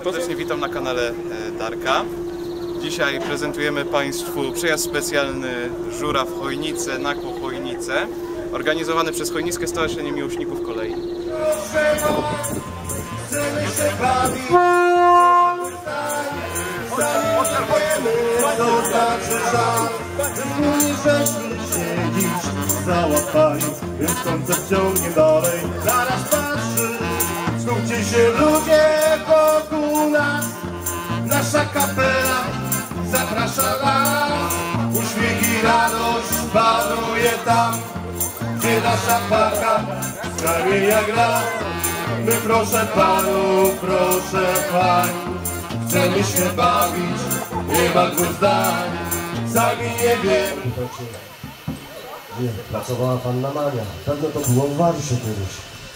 Serdecznie witam na kanale Darka. Dzisiaj prezentujemy Państwu przejazd specjalny Żuraw-Chojnice, Nakło-Chojnice, organizowany przez Chojnickie Stowarzyszenie Miłośników Kolei. Załapali, więc koncert ciągnie dalej. Zaraz patrzy, skupcie się ludzie wokół nas. Nasza kapela zaprasza nas. Uśmiech i radość panuje tam, gdzie nasza parka z kamienia gra. My proszę panów, proszę pań, chcemy się bawić, nie ma dwóch zdań. Sami nie wiemy. Nie, pracowała panna Mania. Pewno to było w Warszawie kiedyś.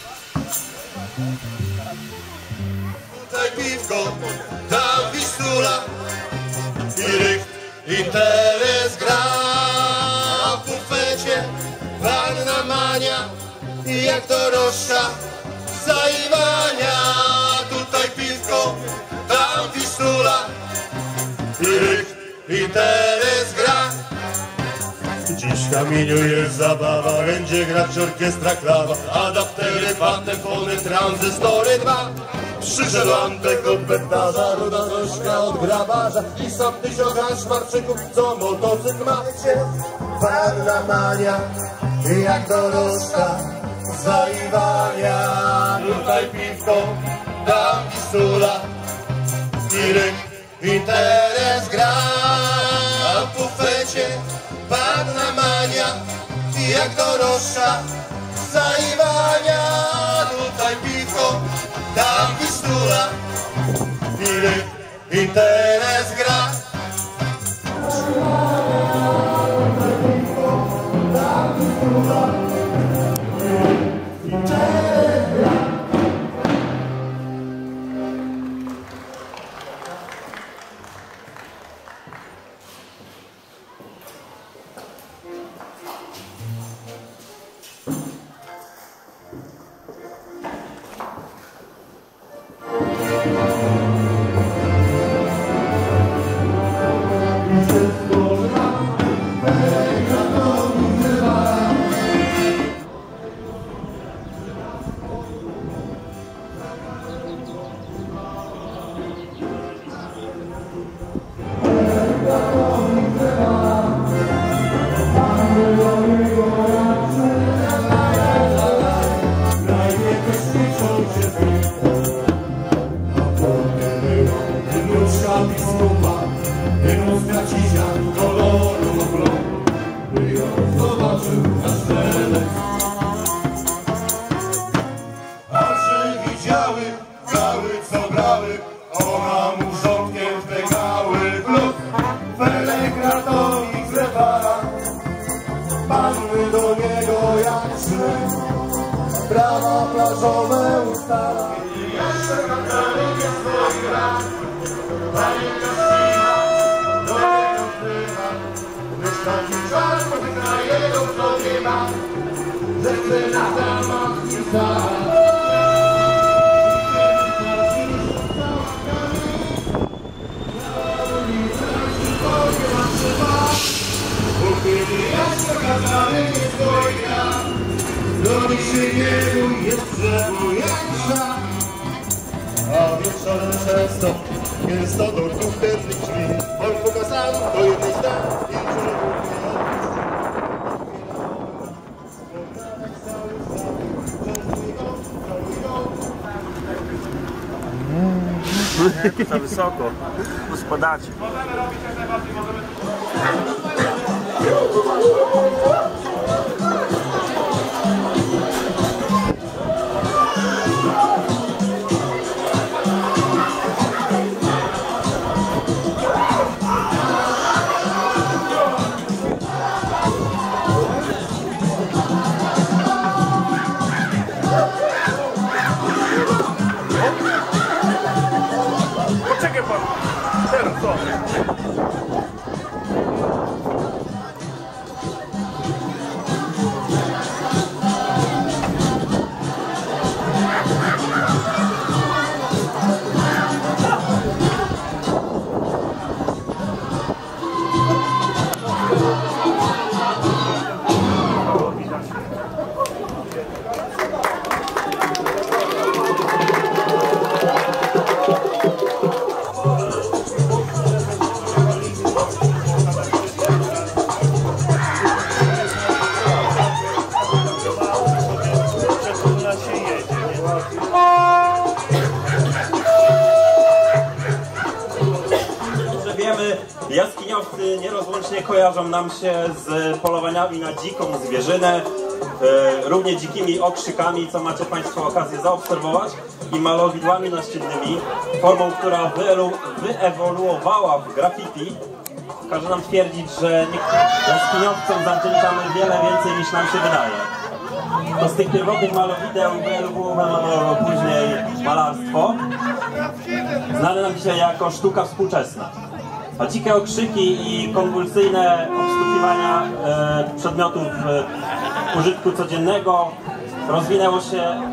Tutaj piwko, tam Wistula i Rych, i Teres gra. W bufecie panna Mania i jak dorożka zaiwania. Tutaj piwko, tam Wistula i Rych, i Teres gra. Dziś w kamieniu jest zabawa, będzie grać orkiestra klawa, adaptery, patefony, tranzystory dwa. Przyszedł Antek od bednarza, ruda rożka od grabarza i sam tysiąc szmarczyków, co motocykl ma. Panna Mania, jak dorożka zaiwania. Tutaj piwko, tam Wistula i Rych, i Teres gra. A w bufecie panna Mania i jak dorożka zaiwania. Tutaj piwko, tam Wistula i Rych, i Teres gra. Do niego jak szły, prawa plażowe ustala. Jeszcze na krainie swoich ran, panienka śpina, do niego wpływa. Wystarczy czarno, wygra jego w sobie ma, że chce na zamach i stać. Do nich się nie bój, jest drzewo jak szlak. A wieczorem często jest to do dwóch tętnych drzwi. On pokazał do jednej zdań i Za wysoko, spadacie. Poczekaj pan, teraz co? Dobrze wiemy, jaskiniowcy nierozłącznie kojarzą nam się z polowaniami na dziką zwierzynę, równie dzikimi okrzykami, co macie Państwo okazję zaobserwować, i malowidłami naściennymi, formą, która wyewoluowała w graffiti. Każe nam twierdzić, że jaskiniowcom zawdzięczamy wiele więcej niż nam się wydaje. To z tych pierwotnych malowideł wyewoluowało później malarstwo, znane nam dzisiaj jako sztuka współczesna. A dzikie okrzyki i konwulsyjne obstukiwania przedmiotów użytku codziennego rozwinęło się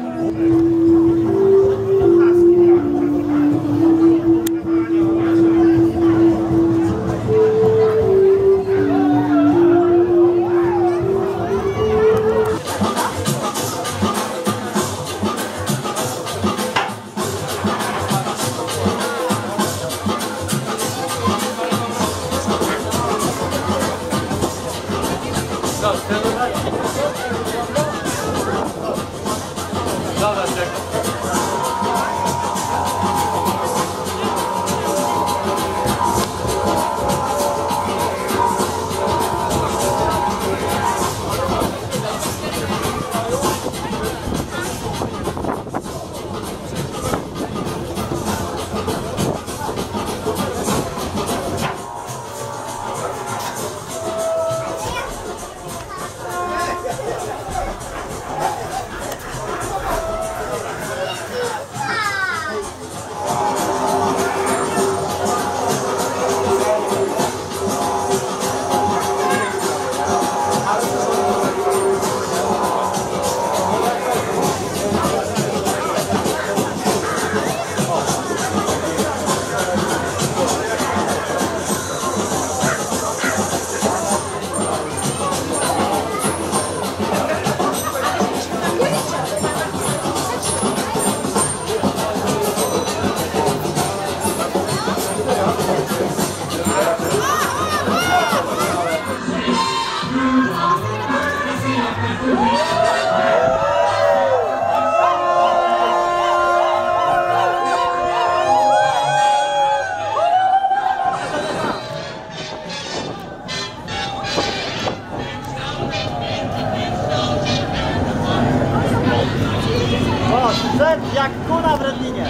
jak kuna w Redlinie.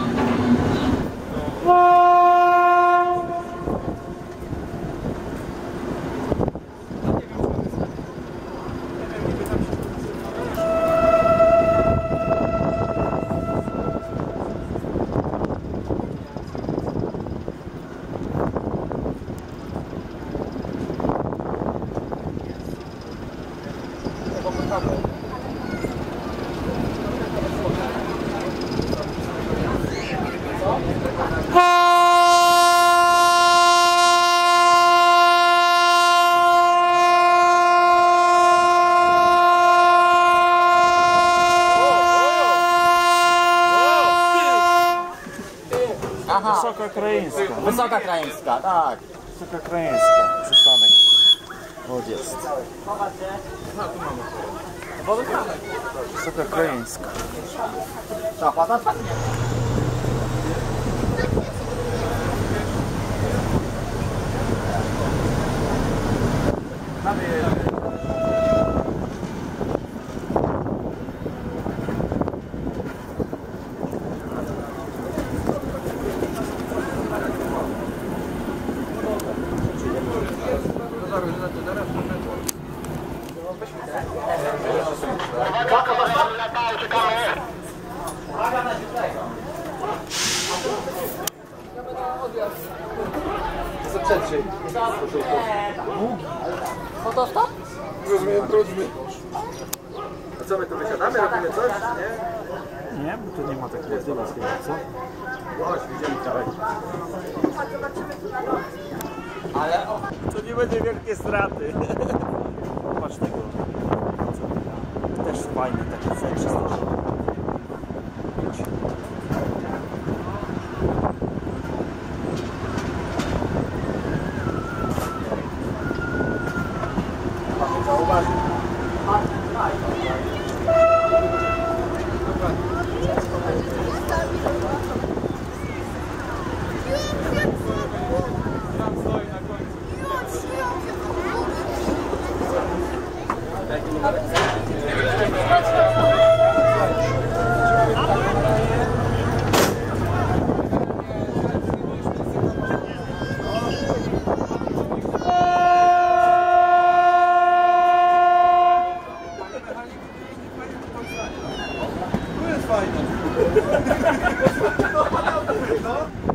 Wysoka Krajeńska. Wysoka Krajeńska, tak. Wysoka Krajeńska, przystanek. O, jest. Wysoka Krajeńska. Zapada? Fotostop? A co, my tu wysiadamy, robimy coś, nie? Nie, bo tu nie ma takiego tyłu, co? Chodź, widzimy kawałek. Ale To nie będzie wielkie straty. Patrz tego. Też fajny taki C300. fajne.